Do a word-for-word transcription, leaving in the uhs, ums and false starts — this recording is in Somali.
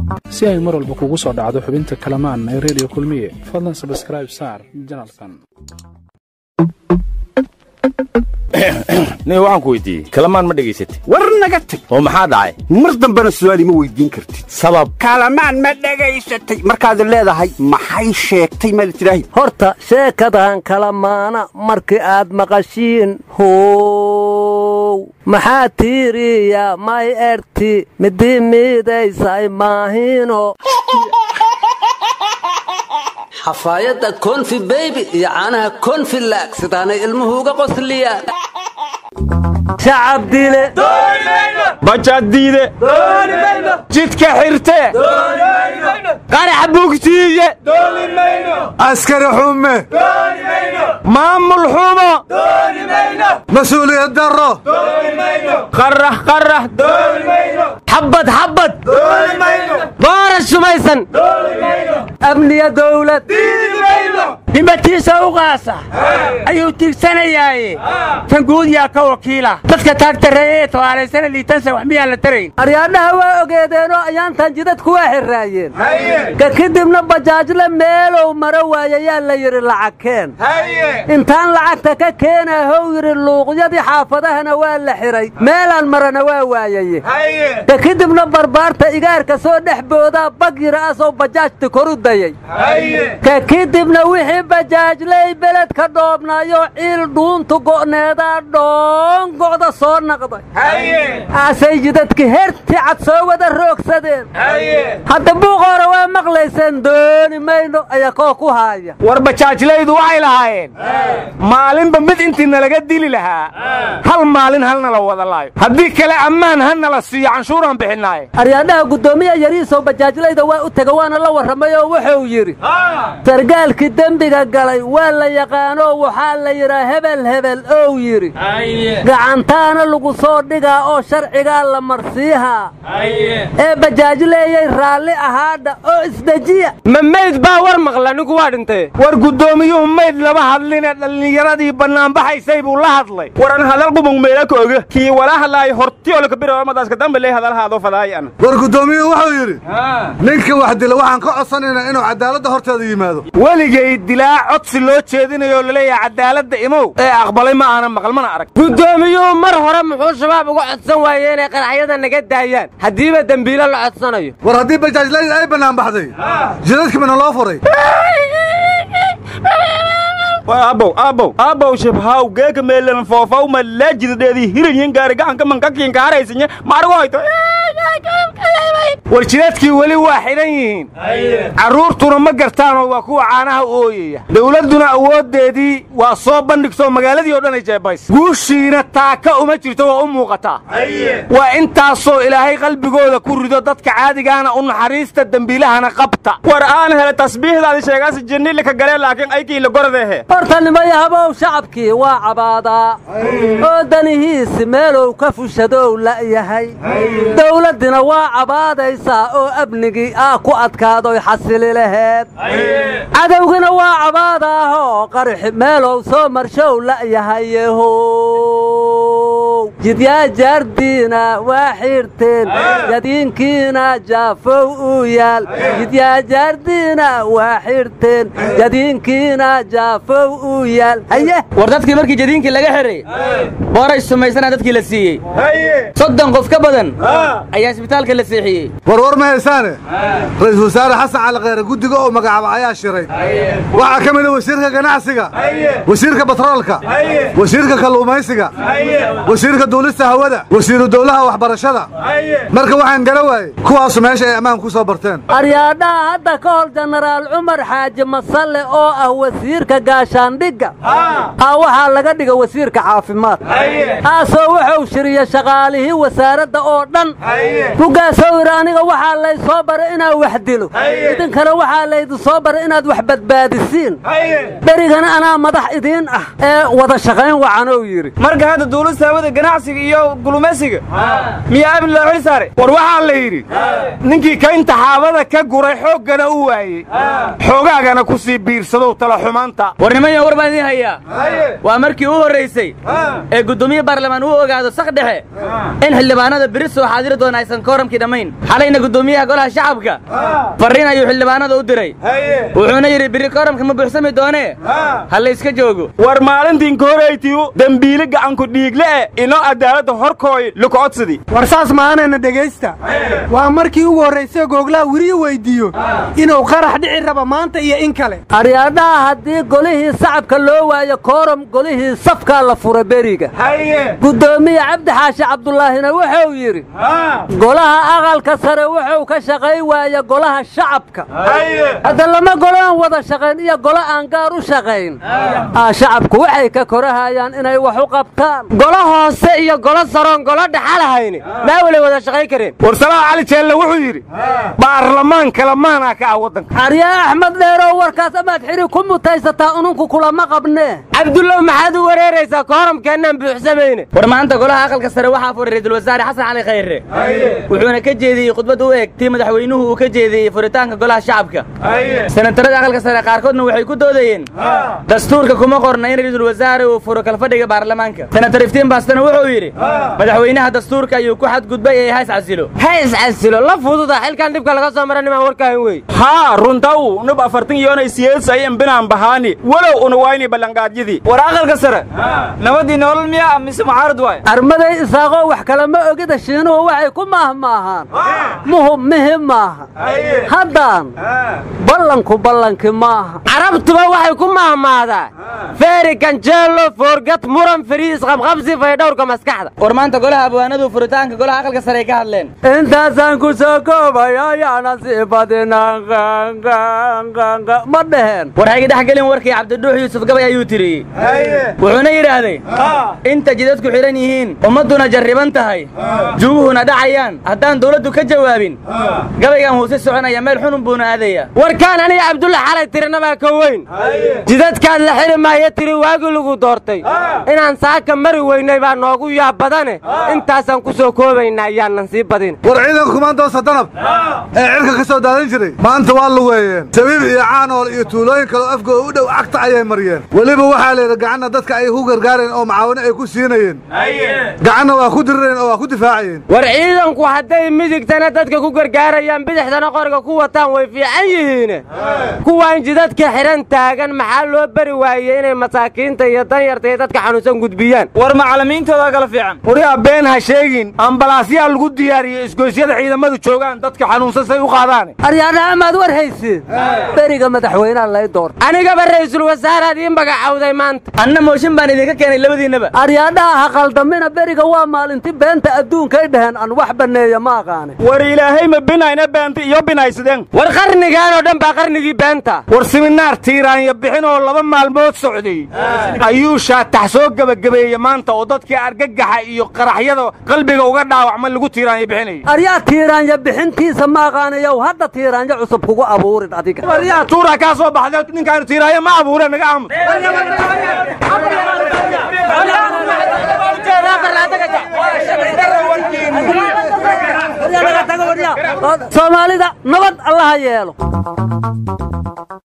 si ay mar walba kugu soo dhacdo xubinta kalamaan ee Radio Kulmiye fadlan subscribe saar channelkan nee waxaan ku weydiiyey kalamaan ma dhageysatay war naga tag oo maxaa dhacay mar dambana su'aali ma weydiin kartid sabab kalamaan ma dhageysatay markaad leedahay maxay sheegtay ma tiraahi horta sheekadan kalamaana markii aad maqashiin hoo maxaa tiiriya may erti midii miidaysay maahino xafaayadda konfi baby iyo caanaha konfi laag sidaanay ilmuhu uga qosliyaan shacab dile doonimayno bajaad diide doonimayno jidka xirte doonimayno qarax bugtiye doonimayno askari xume doonimayno maamul xumo doonimayno mas'uuliyad darro doonimayno qarax qarax doonimayno xabad xabad doonimayno boorash sumaysan doonimayno amniya dawlad diimayno dhimatiisa u qaasa ayuu tigsanayaaye tan guud yaa ka wakiila dadka taagtareeyay tawaareysana liitansa wax miyaan la tarayn aryaadhaha waa ogeedeenoo ayaantan jidadku waa xirraayeen ka kadibna bajaajle meelow mara waayayaa la yidhi lacagkeen intaan lacagta ka keenaa how yidhi luuqyadii xaafadahana waa la xihay meelaan marana waa waayaye ka kadibna barbaarta igaarka soo dhex boodaa bag yidhi asoo bajaajta koru dayay ka kadibna wixii bajaajley beledka dhoobnaayo ciil dhuuntu go'needaa dhoon go'da soo naqday asay jidadka herti cad soo wada roogsadeen hadda buuqoora waa maqlayseen dooni mayno ayaa koo ku haaya war bajaajlaydu waxay lahaayeen maalinba mid intii nalaga dili lahaa hal maalin halna la wada laayo haddii kale ammaan hana la siiyo canshuuraan bixinaaye aryaadhaha guddoomiya yariisow bajaajlayda waa u tega waana la warramay oo wuxuu yidhi sargaalkii dembiga galay waa la yaqaanoo waxaa la yidhaa hebel hebel ow yidhi gacantaana lagu soo dhigaa oo sharcigaa la marsiihaa ee bajaajleeyay raalli ahaadha oo isdejiya ma mayd baa war maqla ninku waa dhintay war guddoomiyuhu mayd lama hadline dhallinyaradii bannaanbaxaysay buu la hadlay waran hadal qubung meela ka oga kii wala hadlaay horti oo laka biro madaaska dambe leey hadalhaado fadaayan war guddoomiyuhu wuxuu yidhi ninka wax dila waxaan ka codsanaynaa inuu cadaaladda horteeda yimaado weligay dilaa codsi loo jeedinayo laleeyahay cadaaladda imow ee aqbalay ma aanan maqal mana arag guddoomiyuhu mar hore muxuu shabaab uga codsan waayey inay qaraxyada naga daayaan haddiiba dembiilo la codsanayo war haddii bajaajlayda ay bannaan baxday jidadka mana loo furay abow abow abow shabhaw geeka meelan foofaw ma laajiddeedii hiranyin gaari gacanka mankakiinka haraysinya maargu hayto war jidadkii weli waa xidhan yihiin carruurtuna ma gartaanoo waa kuwa caanaha ooyaya dawladduna awooddeedii waa soo bandhigtoo magaaladii oo dhan ay jeebays guushiina taaka uma jirto waa u muuqataa waa intaasoo ilaahay qalbigooda ku rido dadka caadigaana u naxariista dembiilahana qabta war aan hele tasbiixdaadi sheegaasi jannile ka galee laakiin aykii la gordeehe horta nimayahabow shacabkii waa cabaadaa oo danihiisi meelow ka fushadow la'yahay dawladdina waa cabaadaysaa oo amnigii ah ku adkaadoy xasili laheed cadowgina waa cabaadaahoo qarixi meelow soo marshow la'yahayehow jidyaa jaardiina waa xiirteen jadiinkiina jaafow uu yaal jidyaa jaardiina waa xiirteen jadiinkiina jaafow uu yaal haye war dadkii markii jadiinkii laga xiray booray sumaysana dadkii la siiyey soddon qof ka badan ayaa isbitaalka la seexiyey war war ma haysaane ra'iisul wasaare xasan cali khayre guddiga oo magacaaba ayaa shiray waxaa ka mid ah wasiirka ganacsiga wasiirka batroolka wasiirka kalluumaysiga wasiirka duulista hawada wasiiru dawlaha waxbarashada marka waxaan gara waayey kuwaasu meesha ay ammaan ku soo barteen aryaadhaha hadda ka hor jenaraal cumar xaaji masalle oo ah wasiirka gaashaandhigga aa waxaa laga dhiga wasiirka caafimaad aasoo wuxuu shiriya shaqaalihii wasaaradda oo dhan bugaasoo yidhi aniga waxaa lay soo baray inaad wax dilo idinkana waxaa laydi soo baray inaad wax badbaadisiin berigana anaa madax idiin ah ee wada shaqayn wacanuu yidhi marka hadda duulista hawada ganacsiga iyo gulumaysiga miyaa amni loo xil saaray war waxaa la yidhi ninkii ka intaxaabada ka guray xooggana u waayey xoogaagana ku sii biirsadow tala xumaanta warnimayo war baan idiin hayaa waa markii u horraysay ee guddoomiye baarlamaan uu ogaado sak dhexe in xildhibaanada beri soo xaadiri doona aysan kooramkii dhammayn xalayna guddoomiyaha golaha shacabka farriin ayuu xildhibaanada u diray wuxuuna yidhi beri kooramka ma buuxsami doonee ha la iska joogo war maalintiin ka horaytiyu dembiile gacanku dhiigle e inoo cadaaladda horkooy lukoodsidii war saas maanayna dhegaysta waa markii ugu horraysay googlaa weriye weyddiiyo inuu qarax dhici raba maanta iyo in kale aryaadhaha haddii golihii sacabka loo waayo kooram golihii safkaa la fura beriga guddoomiye cabdi xaashi cabdullaahina wuxuu yidhi golaha aqalka sare wuxuu ka shaqayn waaya golaha shacabka hadda lama golo aan wada shaqayn iyo golo aan gaar u shaqayn shacabku waxay ka korahayaan inay wax u qabtaan golo hoose iyo golo saroon golo dhaxalahayni maa walay wada shaqayn kareen war salaha cali jeelle wuxuu yidhi baarlamaan kala maanaa ka ah waddanka aryaa axmed dheerow warkaas amaad xiri ku mutaysataa ununku kulama qabnee cabdullow maxaad u wareeraysaa kooramkeennaan buuxsamayne war maanta golaha aqalka sare waxaa furay ra'iisul wasaare xasan cali khayre wuxuuna ka jeediyey khudbad u eg tii madaxweynuhu uu ka jeediyey furitaanka golaha shacabka senatarada aqalka sare qaarkoodna waxay ku doodayeen dastuurka kuma qorna in ra'iisul wasaare uu furo kalfadhiga baarlamaanka senatar iftiin baastana wuxuu yidhi madaxweynaha dastuurka ayuu ku xadgudbay ee hays casilo hays casilo la fududa xilkan dhibka laga soo mara nimaan warkaahin wey haa runtaw nub afartan yoonay siyeesay embinaan bahaani walow una waayni ballanqaadyadii war aqalka sare nabadii nolol miyaa mise mucaarad waay armaday isaaqoo wax kale ma ogida shiinuhu waxay ku maahmaahaan muhum mihim maaha haddaan ballanku ballanki maaha carabtuba waxay ku mahmaadaa feeri ganjeelo foorgad muran fariis qabqabsi faydhowrka maskaxda war maanta golaha abwaanadu furitaanka golaha aqalka sare ay ka hadleen intaasaan ku soo koobay ayaana sii badinaan ma dheheen war hayga dhex gelin warkii cabdidhuux yuusuf gabay ayuu tiriyey wuxuuna yidhaahday inta jidadku xidhan yihiin ummadduna jarriban tahay juguhuna dhacayaan haddaan dawladdu ka jawaabin gabaygan wuu si soconaya meel xunun buuna aadaya warkaan aniga cabdulla xalay tirinabaa ka weyn jidadkaad la xidhi maayo tiri waagii lagu doortay inaan saaka mari weynay baa noogu yaab badane intaasaan ku soo koobaynaa ayaanan sii badin war ciidanka kumaandoosa danab ee cirka ka soo daadan jiray maanta waa lugeeyeen sabiib iyo caanool iyo tuulooyin kaleo afgooda u dhow cagta ayay mariyeen weliba waxaa layidhi gacanna dadka ay ku gargaareen oo macaawino ay ku siinayeen gacanna waa ku dirireen oo waa ku difaacayeen war ciidanku hadday midigtana dadka ku gargaarayaan bidixdana qoriga ku wataan way fiican yihiine kuwaan jidadka xidhan taagan maxaa loo bari waayey inay masaakiinta iyo danyarta iyo dadka xanuunsan gudbiyaan war macallimiintooda kala fiican waryaa been ha sheegin ambalaasyaa lagu diyaariyey isgoysyada ciidamadu joogaan dadka xanuunsan say u qaadaan aryaadha amaad war haysid beriga madaxweynaha lay doorta anigaba ra'iisul wasaaraad ii magacawday maanta anna mooshin baan idinka keenay labadiinnaba aryaadhaha ha qaldamina beriga waa maalinti beenta adduunkay dhaheen an wax banneeya ma aqaane war ilaahay ma binayna beenta iyo binaysadeen war qarnigaan oo dhan baa qarnigii beenta war siminaar tiiraanya bixin oo laba maalmood socday ayuu shaatax soo gebagabeeyey maanta oo dadkii argagaxa iyo qaraxyada qalbiga uga dhaawacma lagu tiiraanya bixinayay aryaa tiiraanya bixintiisa ma aqaanayow hadda tiiraanya cusub kugu abuurin adiga waryaa tuura kaa soo baxday ninkaanu tiiraanya ma abuure naga amr soomaalida nabad allaha yeelo